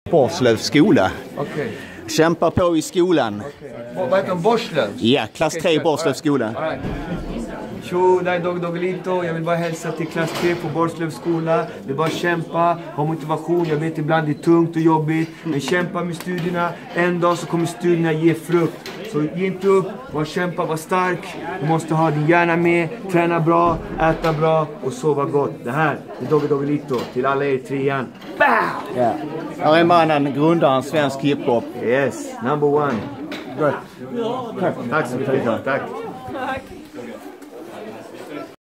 Borslövs skola. Okej. Kämpar på i skolan. Vad heter de? Borslöv? Ja, klass 3 Borslövs skola. All right. Tjo, det är Doggelito. Jag vill bara hälsa till klass 3 på Borslövs skola. Jag vill bara kämpa, ha motivation. Jag vet ibland det är tungt och jobbigt. Men kämpa med studierna. En dag så kommer studierna ge frukt. Så ge inte upp, var kämpa, var stark. Du måste ha din hjärna med, träna bra, äta bra och sova gott. Det här är Doggelito till alla er 3an. Bow! Ja. Här är mannen, grundaren svensk hiphop. Yes, number one. Good. Tack så mycket. Tack.